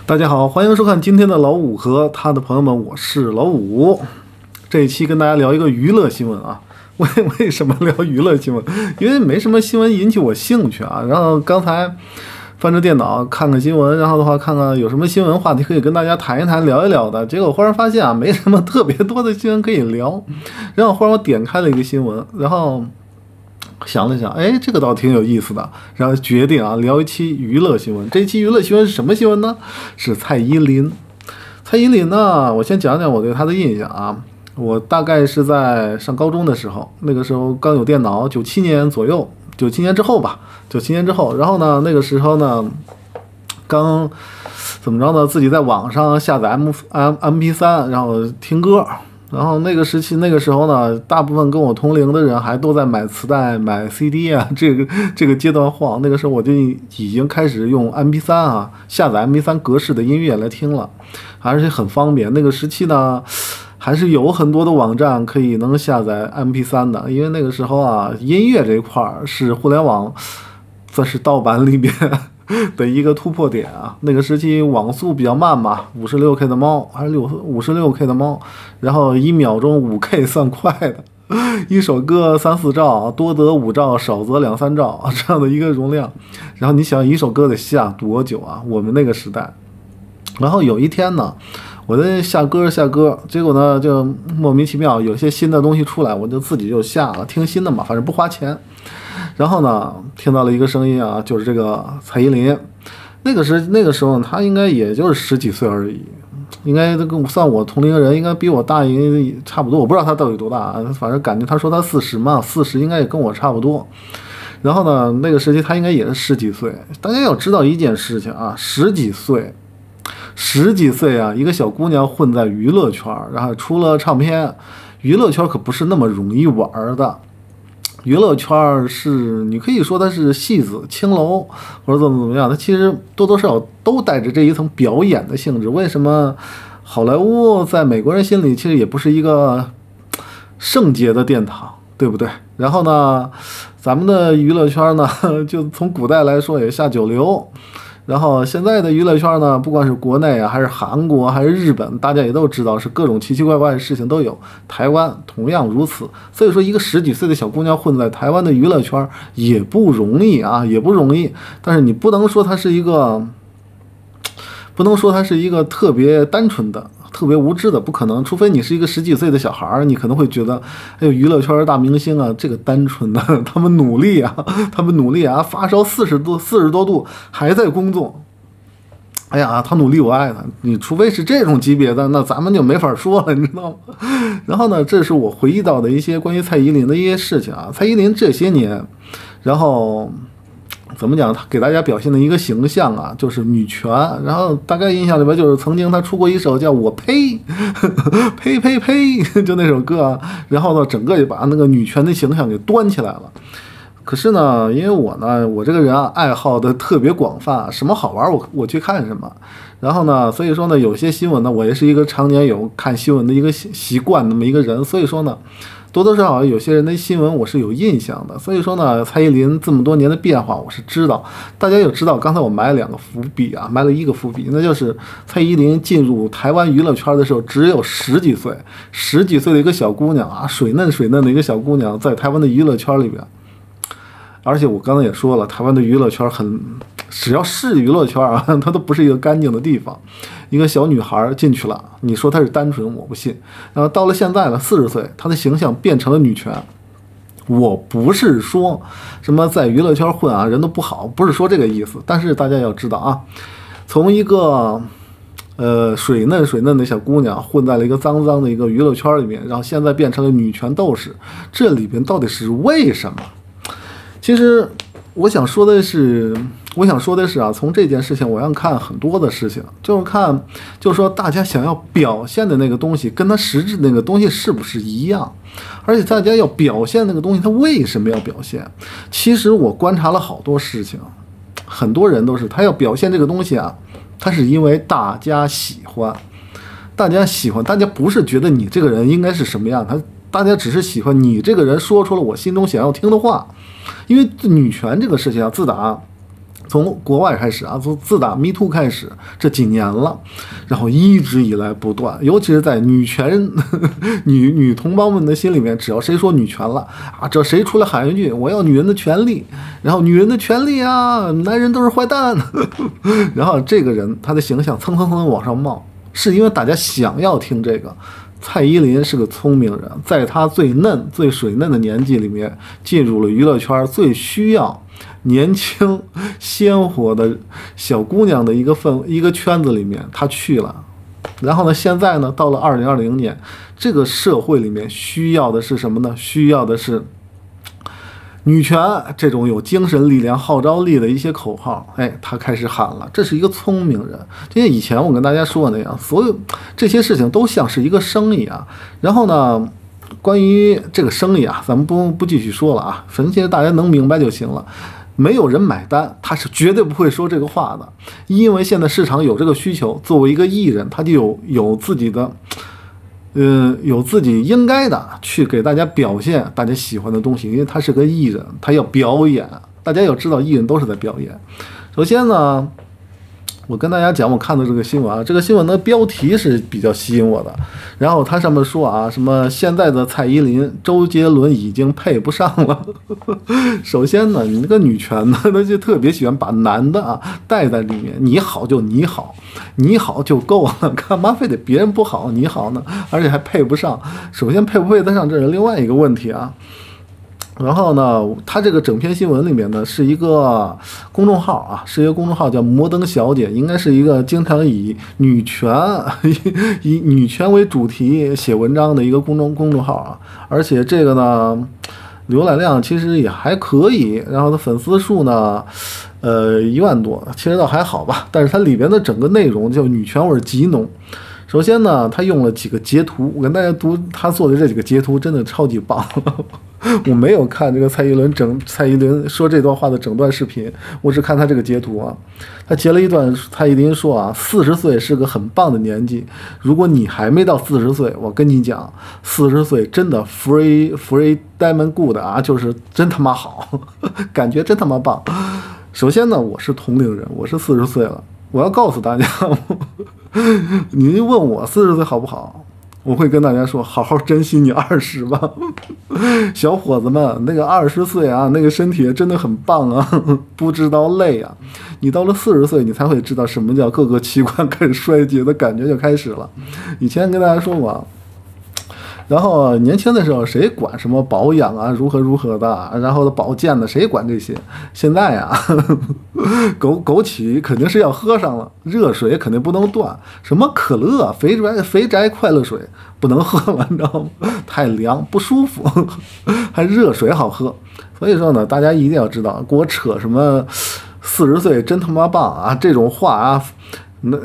大家好，欢迎收看今天的老五和他的朋友们，我是老五。这一期跟大家聊一个娱乐新闻啊。为什么聊娱乐新闻？因为没什么新闻引起我兴趣啊。然后刚才翻着电脑看看新闻，然后的话看看有什么新闻话题可以跟大家谈一谈、聊一聊的。结果忽然发现啊，没什么特别多的新闻可以聊。然后忽然我点开了一个新闻，然后想了想，哎，这个倒挺有意思的，然后决定啊聊一期娱乐新闻。这一期娱乐新闻是什么新闻呢？是蔡依林。蔡依林呢，我先讲讲我对她的印象啊。我大概是在上高中的时候，那个时候刚有电脑，97年左右，97年之后吧，97年之后。然后呢，那个时候呢，刚怎么着呢？自己在网上下载 MP3，然后听歌。然后那个时候呢，大部分跟我同龄的人还都在买磁带、买 CD 啊，这个阶段晃。那个时候我就已经开始用 MP3 啊，下载 MP3 格式的音乐来听了，而且很方便。那个时期呢，还是有很多的网站可以能下载 MP3 的，因为那个时候啊，音乐这一块是互联网算是盗版里面的一个突破点啊。那个时期网速比较慢嘛，56K 的猫还是56K 的猫，然后1秒钟5K 算快的，一首歌3-4兆，多则5兆，少则2-3兆这样的一个容量。然后你想一首歌得下多久啊？我们那个时代。然后有一天呢，我在下歌，结果呢就莫名其妙有些新的东西出来，我就自己就下了，听新的嘛，反正不花钱。然后呢，听到了一个声音啊，就是这个蔡依林。那个时候她应该也就是10几岁而已，应该跟算我同龄人，应该比我大差不多。我不知道她到底多大，反正感觉她说她40嘛，40应该也跟我差不多。然后呢，那个时期她应该也是10几岁。大家要知道一件事情啊，10几岁啊，一个小姑娘混在娱乐圈，然后出了唱片。娱乐圈可不是那么容易玩的，娱乐圈是你可以说它是戏子、青楼或者怎么样，它其实多多少少都带着这一层表演的性质。为什么好莱坞在美国人心里其实也不是一个圣洁的殿堂，对不对？然后呢，咱们的娱乐圈呢，就从古代来说也下九流。然后现在的娱乐圈呢，不管是国内啊，还是韩国，还是日本，大家也都知道是各种奇奇怪怪的事情都有。台湾同样如此。所以说，一个10几岁的小姑娘混在台湾的娱乐圈也不容易啊，也不容易。但是你不能说她是一个特别单纯的、特别无知的，不可能。除非你是一个10几岁的小孩，你可能会觉得，哎呦，娱乐圈大明星啊，这个单纯的，他们努力啊，发烧40多度还在工作。哎呀，他努力，我爱他。你除非是这种级别的，那咱们就没法说了，你知道吗？然后呢，这是我回忆到的一些关于蔡依林的一些事情啊。蔡依林这些年，然后怎么讲？她给大家表现的一个形象啊，就是女权。然后大概印象里边就是曾经她出过一首叫《我呸呸呸呸》就那首歌啊。然后呢，整个也把那个女权的形象给端起来了。可是呢，因为我这个人啊，爱好的特别广泛，什么好玩我去看什么。然后呢，所以说呢，有些新闻呢，我也是一个常年有看新闻的一个习惯那么一个人。所以说呢，多多少少有些人的新闻我是有印象的。所以说呢，蔡依林这么多年的变化我是知道。大家有知道，刚才我埋了2个伏笔啊，埋了1个伏笔，那就是蔡依林进入台湾娱乐圈的时候只有10几岁，10几岁的一个小姑娘啊，水嫩的一个小姑娘，在台湾的娱乐圈里边。而且我刚才也说了，台湾的娱乐圈只要是娱乐圈啊，它都不是一个干净的地方。一个小女孩进去了，你说她是单纯，我不信。然后到了现在了，40岁，她的形象变成了女权。我不是说什么在娱乐圈混啊，人都不好，不是说这个意思。但是大家要知道啊，从一个水嫩的小姑娘混在了一个脏的一个娱乐圈里面，然后现在变成了女权斗士，这里边到底是为什么？其实我想说的是啊，从这件事情我要看很多的事情，就是说大家想要表现的那个东西跟他实质那个东西是不是一样，而且大家要表现那个东西他为什么要表现。其实我观察了好多事情，很多人都是他要表现这个东西啊，他是因为大家喜欢，大家不是觉得你这个人应该是什么样，大家只是喜欢你这个人说出了我心中想要听的话。因为女权这个事情啊，自打从国外开始啊，从自打 Me Too 开始这几年了，然后一直以来不断，尤其是在女权女同胞们的心里面，只要谁说女权了啊，只要谁出来喊一句我要女人的权利，然后女人的权利啊，男人都是坏蛋，然后这个人他的形象蹭蹭蹭往上冒，是因为大家想要听这个。蔡依林是个聪明人，在她最嫩、最水嫩的年纪里面，进入了娱乐圈最需要年轻、鲜活的小姑娘的一个圈子里面，她去了。然后呢，现在呢，到了2020年，这个社会里面需要的是什么呢？需要的是女权这种有精神力量、号召力的一些口号，哎，他开始喊了。这是一个聪明人，因为以前我跟大家说的那样，所有这些事情都像是一个生意啊。然后呢，关于这个生意啊，咱们不继续说了啊，反正其实大家能明白就行了。没有人买单，他是绝对不会说这个话的，因为现在市场有这个需求。作为一个艺人，他就有自己的。有自己应该的去给大家表现大家喜欢的东西，因为他是个艺人，他要表演。大家要知道，艺人都是在表演。首先呢，我跟大家讲，我看到这个新闻啊，这个新闻的标题是比较吸引我的。然后它上面说啊，什么现在的蔡依林、周杰伦已经配不上了。首先呢，你那个女权呢，他就特别喜欢把男的啊带在里面，你好就你好，你好就够了，干嘛非得别人不好你好呢？而且还配不上。首先配不配得上，这是另外一个问题啊。然后呢，他这个整篇新闻里面呢是一个公众号啊，是一个公众号叫摩登小姐，应该是一个经常以女权为主题写文章的一个公众号啊。而且这个呢，浏览量其实也还可以，然后它粉丝数呢，1万多，其实倒还好吧。但是它里边的整个内容就女权味极浓。首先呢，他用了几个截图，我跟大家读他做的这几个截图，真的超级棒。我没有看这个蔡依林说这段话的整段视频，我只看他这个截圖啊。他截了一段蔡依林说啊，40岁是个很棒的年纪，如果你还没到40岁，我跟你讲，40岁真的 free diamond good 啊，就是真他妈好，感觉真他妈棒。首先呢，我是同龄人，我是40岁了，我要告诉大家，你问我40岁好不好？我会跟大家说，好好珍惜你20吧，小伙子们，那个20岁啊，那个身体真的很棒啊，不知道累啊。你到了40岁，你才会知道什么叫各个器官开始衰竭的感觉就开始了。以前跟大家说过，然后年轻的时候谁管什么保养啊，如何的，然后保健的，谁管这些？现在呀，枸杞肯定是要喝上了，热水肯定不能断，什么可乐、肥宅快乐水不能喝了，你知道吗？太凉不舒服，还热水好喝。所以说呢，大家一定要知道，给我扯什么40岁真他妈棒啊这种话啊，那。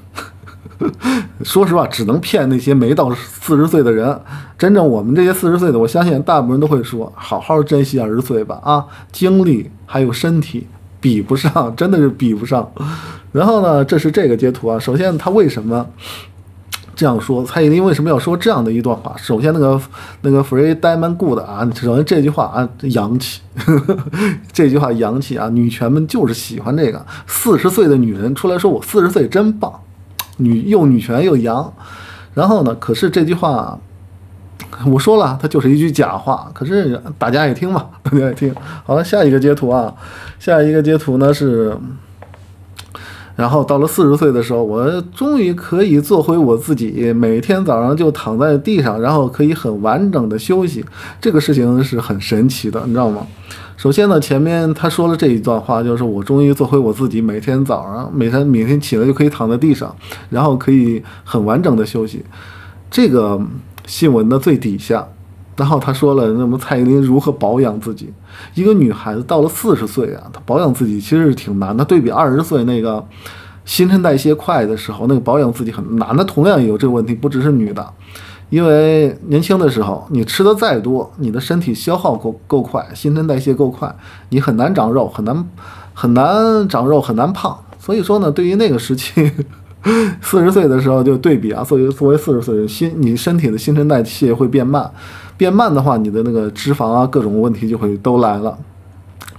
说实话，只能骗那些没到40岁的人。真正我们这些40岁的，我相信大部分人都会说，好好珍惜20岁吧啊，精力还有身体比不上，真的是比不上。然后呢，这是这个截图啊。首先，他为什么这样说？蔡依林为什么要说这样的一段话？首先，那个 free diamond good 啊，首先这句话啊洋气，这句话洋气啊，女权们就是喜欢这个。40岁的女人出来说我40岁真棒。又女权又洋，然后呢？可是这句话，我说了，它就是一句假话。可是大家也听嘛，大家也听。好了，下一个截图啊，下一个截图呢是，然后到了40岁的时候，我终于可以做回我自己，每天早上就躺在地上，然后可以很完整的休息。这个事情是很神奇的，你知道吗？首先呢，前面他说了这一段话，就是我终于做回我自己，每天早上每天起来就可以躺在地上，然后可以很完整的休息。这个新闻的最底下，然后他说了，那么蔡依林如何保养自己？一个女孩子到了40岁啊，她保养自己其实是挺难的。对比20岁那个新陈代谢快的时候，那个保养自己很难的，同样也有这个问题，不只是女的。因为年轻的时候，你吃的再多，你的身体消耗够快，新陈代谢够快，你很难长肉，很难长肉，很难胖。所以说呢，对于那个时期，40岁的时候就对比啊，作为40岁的你身体的新陈代谢会变慢，变慢的话，你的那个脂肪啊各种问题就会都来了。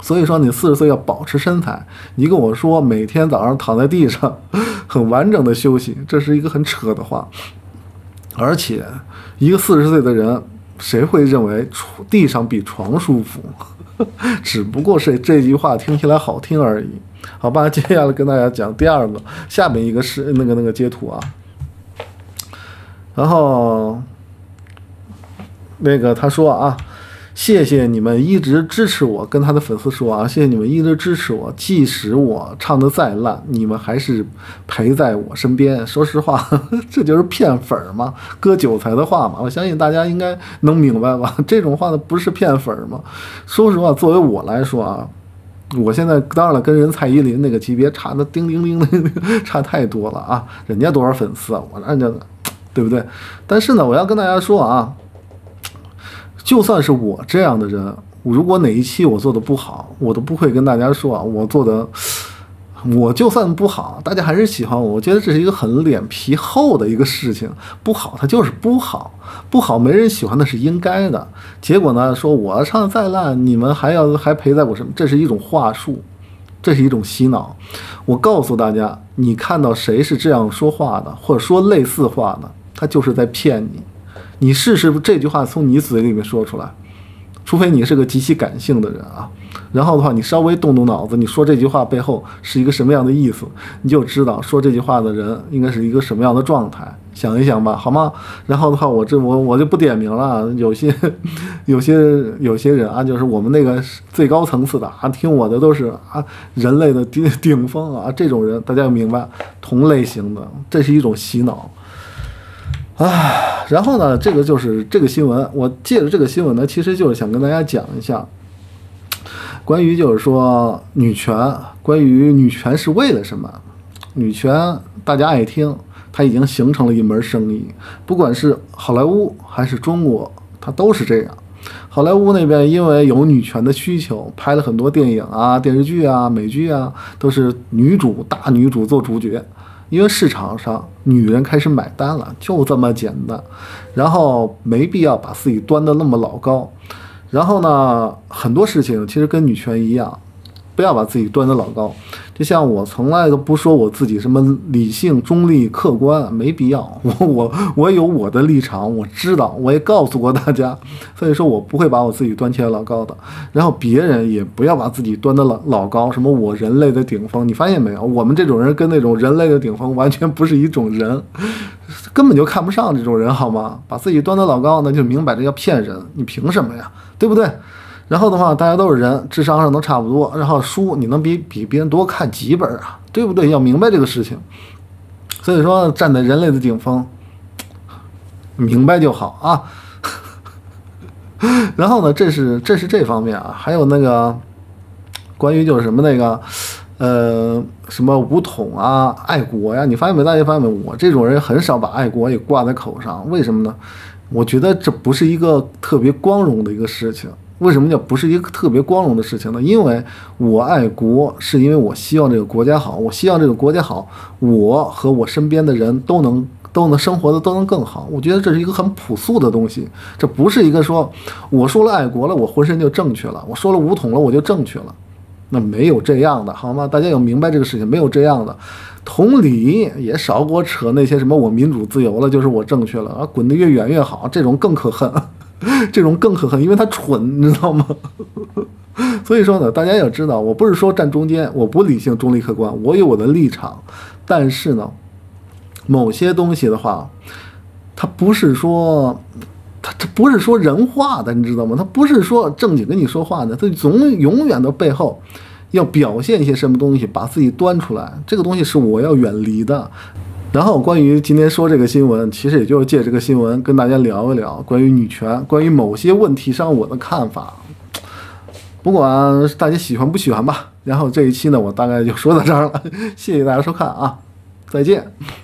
所以说你40岁要保持身材，你跟我说每天早上躺在地上很完整的休息，这是一个很扯的话。而且一个40岁的人，谁会认为地上比床舒服？只不过是这句话听起来好听而已。好吧，接下来跟大家讲第二个，下面一个是那个截图啊。然后那个他说啊，谢谢你们一直支持我，跟他的粉丝说啊，谢谢你们一直支持我，即使我唱的再烂，你们还是陪在我身边。说实话，这就是骗粉嘛，割韭菜的话嘛，我相信大家应该能明白吧？这种话呢不是骗粉吗？说实话，作为我来说啊，我现在当然了，跟人蔡依林那个级别差的叮叮叮的差太多了啊！人家多少粉丝啊，我人家对不对？但是呢，我要跟大家说啊，就算是我这样的人，如果哪一期我做的不好，我都不会跟大家说啊，我就算不好，大家还是喜欢我。我觉得这是一个很脸皮厚的一个事情，不好它就是不好，不好没人喜欢那是应该的。结果呢，说我唱的再烂，你们还陪在我身边，这是一种话术，这是一种洗脑。我告诉大家，你看到谁是这样说话的，或者说类似话的，他就是在骗你。你试试这句话从你嘴里面说出来，除非你是个极其感性的人啊，然后的话你稍微动动脑子，你说这句话背后是一个什么样的意思，你就知道说这句话的人应该是一个什么样的状态，想一想吧，好吗？然后的话我就不点名了，有些人啊，就是我们那个最高层次的啊，听我的都是啊人类的顶峰啊，这种人大家要明白，同类型的，这是一种洗脑。然后呢，这个就是这个新闻，我借着这个新闻呢，其实就是想跟大家讲一下，关于就是说女权，关于女权是为了什么？女权大家爱听，它已经形成了一门生意，不管是好莱坞还是中国，它都是这样。好莱坞那边因为有女权的需求，拍了很多电影啊、电视剧啊、美剧啊，都是大女主做主角。因为市场上女人开始买单了，就这么简单，然后没必要把自己端得那么老高，然后呢，很多事情其实跟女权一样，不要把自己端得老高。就像我从来都不说我自己什么理性、中立、客观，没必要。我有我的立场，我知道，我也告诉过大家，所以说我不会把我自己端起来老高的。然后别人也不要把自己端得老高，什么我人类的顶峰，你发现没有？我们这种人跟那种人类的顶峰完全不是一种人，根本就看不上这种人，好吗？把自己端得老高，那就明摆着要骗人，你凭什么呀？对不对？然后的话，大家都是人，智商上都差不多。然后书你能比别人多看几本啊？对不对？要明白这个事情。所以说，站在人类的顶峰，明白就好啊。然后呢，这是这方面啊，还有那个关于就是什么那个什么武统啊、爱国呀，你发现没？大家发现没？我这种人很少把爱国也挂在口上，为什么呢？我觉得这不是一个特别光荣的一个事情。为什么叫不是一个特别光荣的事情呢？因为我爱国，是因为我希望这个国家好，我希望这个国家好，我和我身边的人都能生活的都能更好。我觉得这是一个很朴素的东西，这不是一个说我说了爱国了，我浑身就正确了，我说了武统了，我就正确了。那没有这样的，好吗？大家要明白这个事情，没有这样的。同理，也少给我扯那些什么我民主自由了，就是我正确了啊，滚得越远越好，这种更可恨。这种更可恨，因为他蠢，你知道吗？所以说呢，大家要知道，我不是说站中间，我不理性、中立、客观，我有我的立场。但是呢，某些东西的话，它不是说人话的，你知道吗？它不是说正经跟你说话的，它永远的背后要表现一些什么东西，把自己端出来。这个东西是我要远离的。然后关于今天说这个新闻，其实也就是借这个新闻跟大家聊一聊关于女权，关于某些问题上我的看法，不管大家喜欢不喜欢吧。然后这一期呢，我大概就说到这儿了，谢谢大家收看啊，再见。